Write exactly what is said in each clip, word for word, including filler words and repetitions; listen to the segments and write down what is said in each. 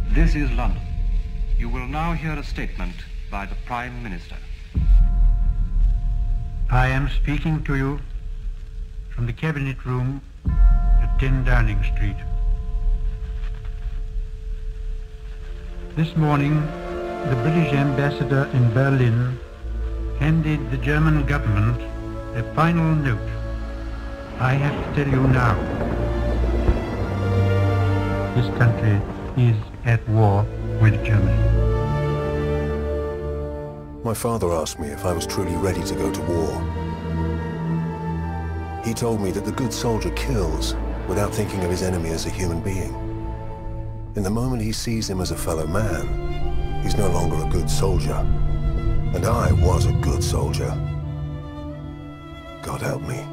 This is London. You will now hear a statement by the Prime Minister. I am speaking to you from the Cabinet Room at ten Downing Street. This morning, the British ambassador in Berlin handed the German government a final note. I have to tell you now, this country is at war with Germany. My father asked me if I was truly ready to go to war. He told me that the good soldier kills without thinking of his enemy as a human being. In the moment he sees him as a fellow man, he's no longer a good soldier. And I was a good soldier. God help me.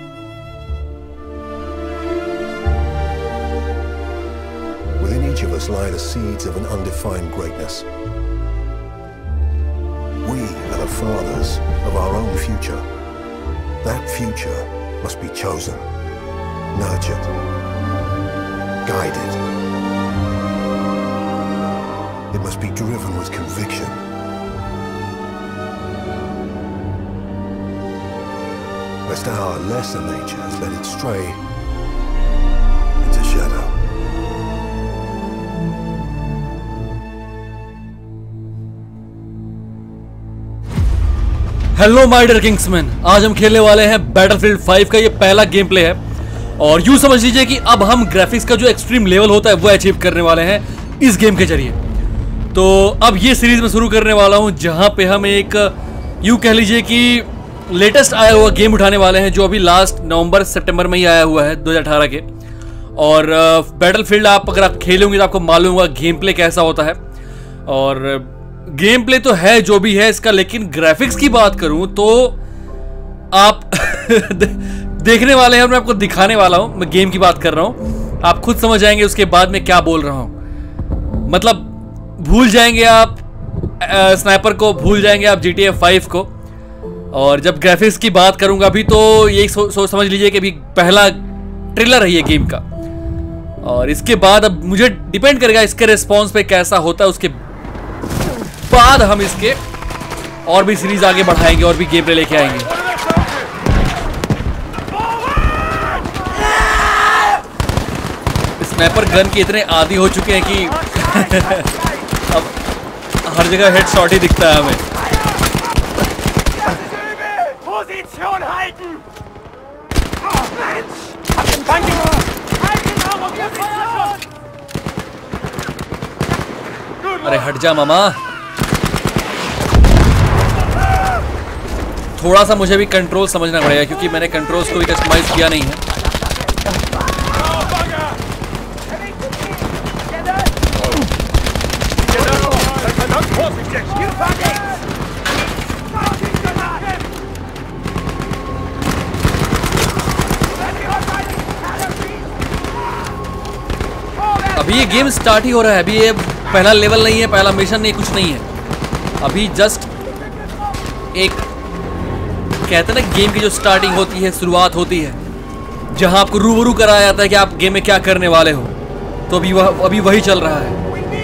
Within each of us lie the seeds of an undefined greatness. We are the fathers of our own future. That future must be chosen, nurtured, guided. It must be driven with conviction. Lest our lesser natures let it stray into shadow. Hello my dear Kingsman, आज हम खेलने वाले हैं battlefield five का ये पहला game play है और यूं समझ लीजिए कि अब हम ग्राफिक्स का जो एक्सट्रीम लेवल होता है वो अचीव करने वाले हैं इस गेम के जरिए। तो अब ये सीरीज में शुरू करने वाला हूं जहां पे हम एक यूं कह लीजिए कि लेटेस्ट आया हुआ गेम उठाने वाले हैं जो अभी लास्ट नवंबर सितंबर में ही आया हुआ है दो हज़ार अठारह के। और बैटलफील्ड आप अगर आप खेले होंगे तो आपको मालूम होगा गेम प्ले कैसा होता है। और गेम प्ले तो है जो भी है इसका, लेकिन ग्राफिक्स की बात करूं तो आप देखने वाले हैं और मैं आपको दिखाने वाला हूं। मैं गेम की बात कर रहा हूं, आप खुद समझ जाएंगे उसके बाद में क्या बोल रहा हूं। मतलब भूल जाएंगे आप स्नाइपर को, भूल जाएंगे आप जी टी ए फाइव को। और जब ग्राफिक्स की बात करूंगा अभी तो ये सो, सो समझ लीजिए कि अभी पहला ट्रेलर है ये गेम का। और इसके बाद अब मुझे डिपेंड करेगा इसके रिस्पॉन्स पे कैसा होता है, उसके बाद हम इसके और भी सीरीज आगे बढ़ाएंगे और भी गेम प्ले लेके आएंगे। स्नाइपर गन के इतने आदी हो चुके हैं कि अब हर जगह हेडशॉट ही दिखता है हमें। अरे हट जा मामा। थोड़ा सा मुझे भी कंट्रोल समझना पड़ेगा क्योंकि मैंने कंट्रोल्स को भी कस्टमाइज किया नहीं है। अभी ये गेम स्टार्ट ही हो रहा है, अभी ये पहला लेवल नहीं है, पहला मिशन नहीं, कुछ नहीं है। अभी जस्ट एक कहते हैं ना गेम की जो स्टार्टिंग होती है, शुरुआत होती है, जहां आपको रूबरू कराया जाता है कि आप गेम में क्या करने वाले हो। तो अभी वह अभी वही चल रहा है।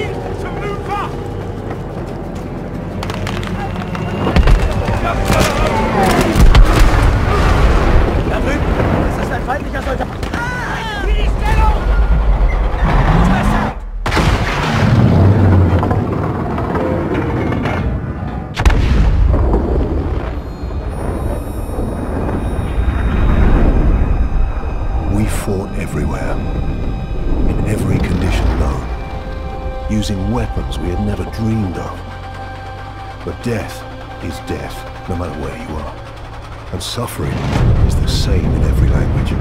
Everywhere, in every condition known, using weapons we had never dreamed of. But death is death, no matter where you are. And suffering is the same in every language.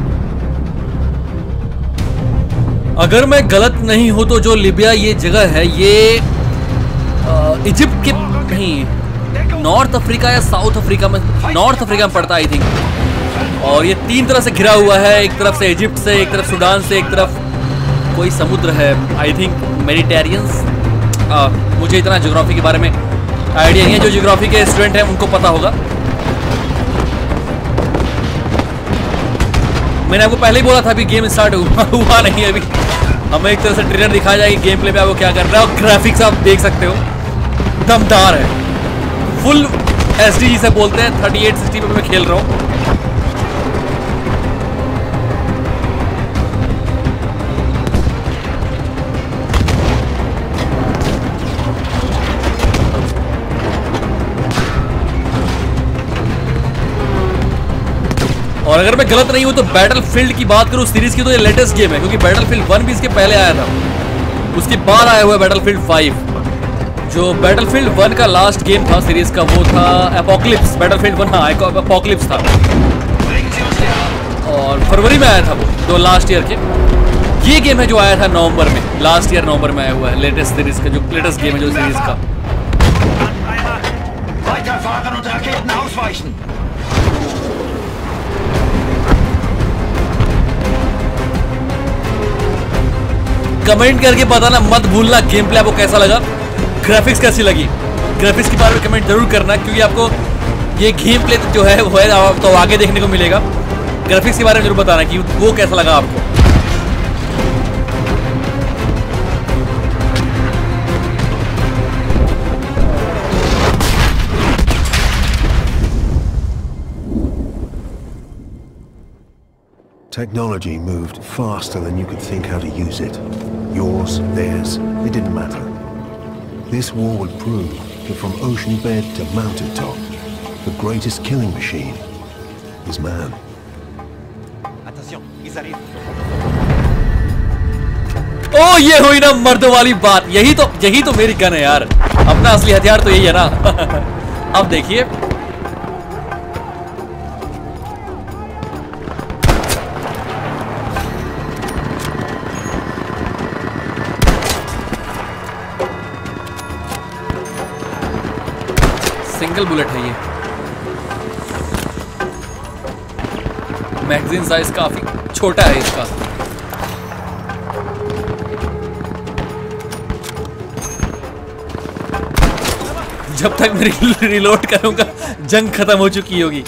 अगर मैं गलत नहीं हूं तो जो लीबिया ये जगह है ये इजिप्ट के नहीं, नॉर्थ अफ्रीका या साउथ अफ्रीका में, नॉर्थ अफ्रीका में पड़ता है आई थिंक। और ये तीन तरह से घिरा हुआ है, एक तरफ से इजिप्ट से, एक तरफ सूडान से, एक तरफ कोई समुद्र है आई थिंक मेडिटेरियंस। मुझे इतना ज्योग्राफी के बारे में आइडिया नहीं है, जो ज्योग्राफी के स्टूडेंट हैं उनको पता होगा। मैंने आपको पहले ही बोला था अभी गेम स्टार्ट हुआ, हुआ नहीं अभी हमें एक तरह से ट्रेलर दिखाया जाएगा गेम प्ले में आपको क्या करना है, और ग्राफिक्स आप देख सकते हो दमदार है, फुल एच डी जिसे बोलते हैं, थर्टी एट सिक्सटी पे मैं खेल रहा हूँ। और अगर मैं गलत नहीं हूं तो बैटलफील्ड की बात करूं सीरीज की तो ये लेटेस्ट गेम है, क्योंकि बैटलफील्ड वन भी इसके पहले आया था, उसके बाद आया हुआ है बैटलफील्ड फाइव। जो बैटलफील्ड वन का लास्ट गेम था सीरीज का वो था एपोक्लिप्स, बैटलफील्ड वन, हाँ एपोक्लिप्स था, और फरवरी में आया था वो, तो लास्ट ईयर के। ये गेम है जो आया था नवंबर में, लास्ट ईयर नवंबर में आया हुआ है, लेटेस्ट सीरीज का, जो लेटेस्ट गेम है जो सीरीज का। कमेंट करके बताना मत भूलना गेम प्ले आपको कैसा लगा, ग्राफिक्स कैसी लगी, ग्राफिक्स के बारे में कमेंट जरूर करना, क्योंकि आपको ये गेम प्ले जो है वो है तो आगे देखने को मिलेगा। ग्राफिक्स के बारे में जरूर बताना कि वो कैसा लगा आपको। Technology moved faster than you could think how to use it. Yours, theirs, it didn't matter. This war would prove that from ocean bed to mountain top, the greatest killing machine is man. Attention, ils arrivent. ओ ये हुई ना मर्दों वाली बात, यही तो यही तो मेरी गन है यार, अपना असली हथियार तो यही है ना। अब देखिए सिंगल बुलेट है ये, मैगजीन साइज काफी छोटा है इसका। जब तक मैं रिलोड करूंगा जंग खत्म हो चुकी होगी।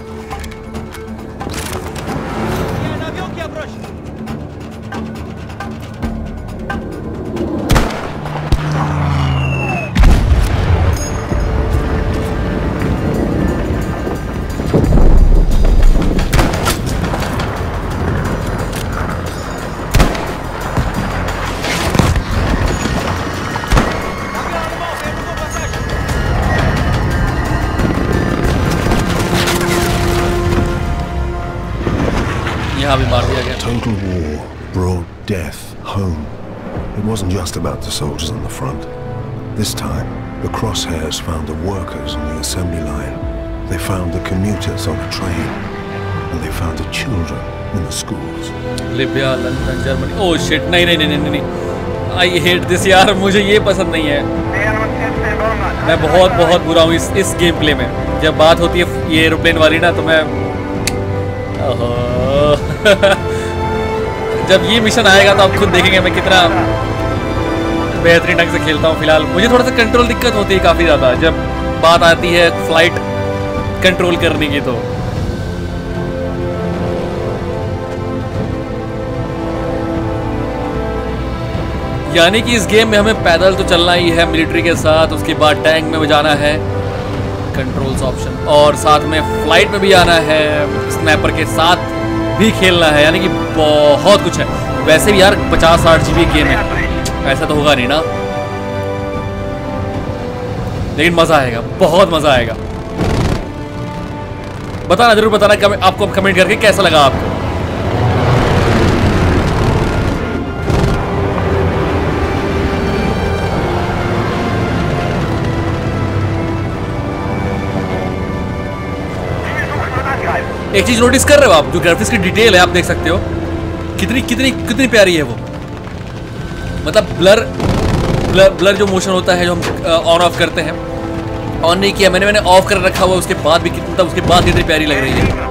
यहाँ भी मार दिया गया। Total war brought death home. It wasn't just about the soldiers on the front. This time, the crosshairs found the workers on the assembly line. They found the commuters on the train. And they found the children in the schools. Libya, London, Germany. Oh shit! नहीं नहीं नहीं नहीं नहीं। I hate this यार, मुझे ये पसंद नहीं है। मैं बहुत बहुत बुरा हूँ इस इस गेम प्ले में। जब बात होती है ये एरोप्लेन वाली ना, तो मैं जब ये मिशन आएगा तो आप खुद देखेंगे मैं कितना बेहतरीन ढंग से खेलता हूँ। फिलहाल मुझे थोड़ा सा कंट्रोल दिक्कत होती है काफ़ी ज़्यादा जब बात आती है फ्लाइट कंट्रोल करने की। तो यानी कि इस गेम में हमें पैदल तो चलना ही है मिलिट्री के साथ, उसके बाद टैंक में भी जाना है, कंट्रोल्स ऑप्शन, और साथ में फ्लाइट में भी आना है, स्नैपर के साथ भी खेलना है, यानी कि बहुत कुछ है। वैसे भी यार पचास साठ जी बी गेम है, ऐसा तो होगा नहीं ना, लेकिन मज़ा आएगा, बहुत मज़ा आएगा। बताना जरूर बताना कम, आपको कमेंट करके कैसा लगा आपको। एक चीज नोटिस कर रहे हो आप, जो ग्राफिक्स की डिटेल है आप देख सकते हो कितनी कितनी कितनी प्यारी है वो। मतलब ब्लर ब्लर, ब्लर जो मोशन होता है जो हम ऑन ऑफ करते हैं, ऑन नहीं किया मैंने मैंने ऑफ कर रखा हुआ, उसके बाद भी कितना उसके बाद कितनी प्यारी लग रही है।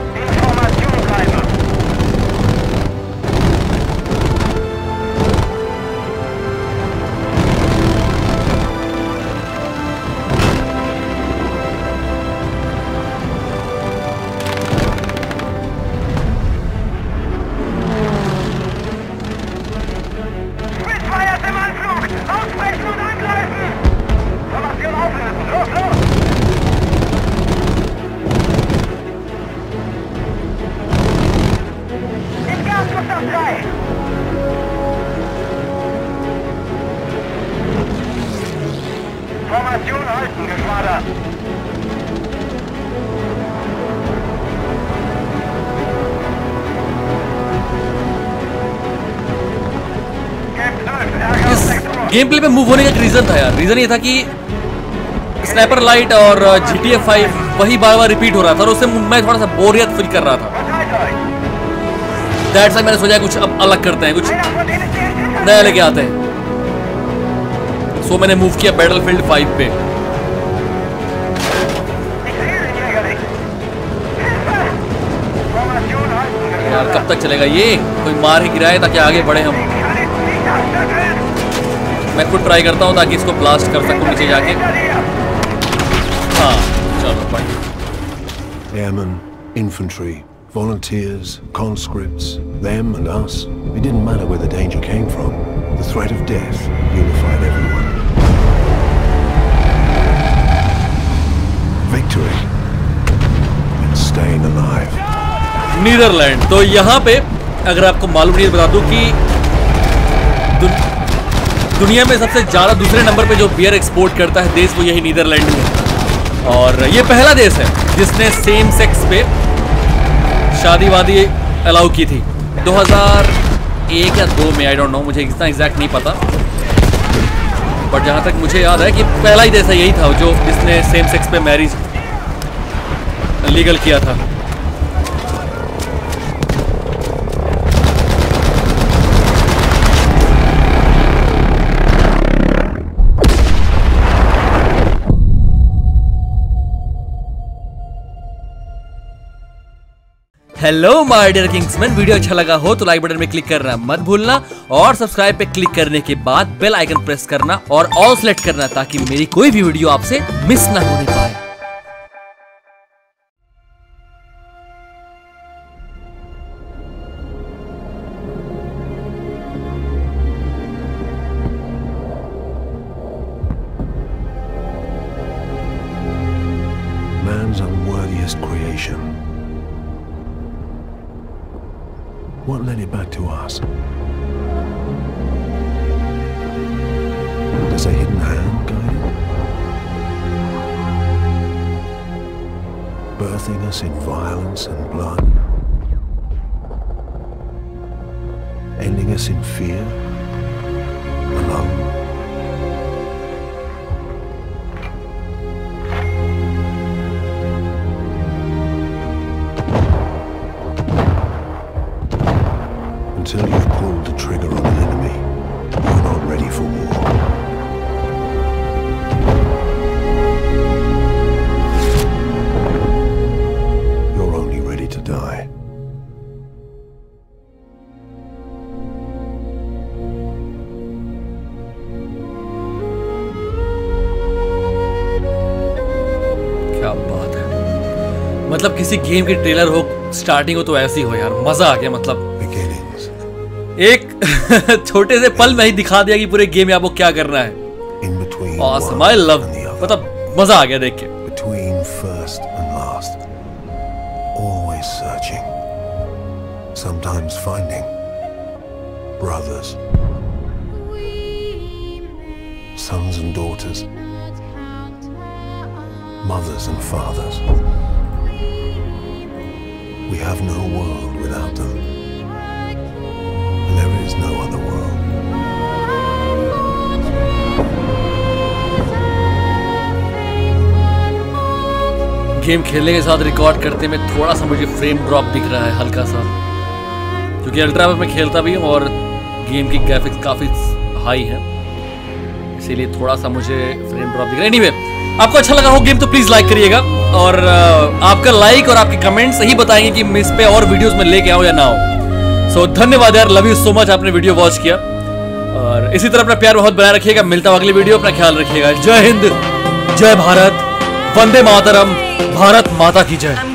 इस गेम प्ले में मूव होने का एक रीजन था यार। रीजन ये था कि स्नाइपर लाइट और जी टी ए फाइव वही बार बार रिपीट हो रहा था और उससे मैं थोड़ा सा बोरियत फील कर रहा था। दैट्स व्हाई मैंने सोचा कुछ अब अलग करते हैं, कुछ नया लेके आते हैं। सो so, मैंने मूव किया बैटलफील्ड फाइव पे। यार कब तक चलेगा ये? कोई मार ही गिराए ताकि आगे बढ़े हम। मैं खुद ट्राई करता हूँ ताकि इसको ब्लास्ट कर सकूं नीचे जाके। हाँ चलो बढ़िया। Airmen, infantry, volunteers, conscripts, them and us. It didn't matter where the danger came from. The threat of death unified everyone. Victory and staying alive. Netherland. तो यहाँ पे अगर आपको मालूम नहीं बता दूं कि दु, दुनिया में सबसे ज्यादा दूसरे नंबर पे जो बियर एक्सपोर्ट करता है देश वो यही नीदरलैंड है। और ये पहला देश है जिसने सेम सेक्स पे शादी वादी अलाउ की थी दो हज़ार एक या दो में। आई डोंट नो, मुझे इतना एग्जैक्ट नहीं पता, बट जहाँ तक मुझे याद है कि पहला ही देश यही था जो जिसने सेम सेक्स पे मैरिज लीगल किया था। Hello my dear Kingsman, video अच्छा लगा हो तो लाइक बटन में क्लिक करना मत भूलना और सब्सक्राइब पे क्लिक करने के बाद बेल आइकन प्रेस करना और ऑल सेलेक्ट करना ताकि मेरी कोई भी वीडियो आपसे मिस ना होने पाए। Man's unworthiest creation. What led it back to us? Does a hidden hand guide it? Birthing us in violence and blood? Ending us in fear? Alone? Until you've pulled the trigger on an enemy, you're not ready for war. You're only ready to die. क्या बात है, मतलब किसी game की trailer हो, starting हो तो ऐसी हो यार, मजा आ गया। मतलब एक छोटे से पल में ही दिखा दिया कि पूरे गेम में आपको क्या करना है। Awesome, I love, मतलब मजा आ गया देख के। Between first and last, always searching, sometimes finding brothers, sons and daughters, mothers and fathers. We have no world without them. There is no other world. Game खेलने के साथ रिकॉर्ड करते में थोड़ा सा मुझे फ्रेम ड्रॉप दिख रहा है, हल्का सा, क्योंकि अल्ट्रा में मैं खेलता भी हूँ और गेम की ग्राफिक्स काफी हाई है, इसीलिए थोड़ा सा मुझे फ्रेम ड्रॉप दिख रहा है। एनीवे, आपको अच्छा लगा हो गेम तो प्लीज लाइक करिएगा और आपका लाइक और आपके कमेंट्स ही बताएंगे कि मैं इस पे और वीडियोस में लेके आऊँ या ना हो। सो so, धन्यवाद यार, लव यू सो मच, आपने वीडियो वॉच किया और इसी तरह अपना प्यार बहुत बनाए रखिएगा। मिलता हूं अगली वीडियो, अपना ख्याल रखिएगा। जय हिंद, जय भारत, वंदे मातरम, भारत माता की जय।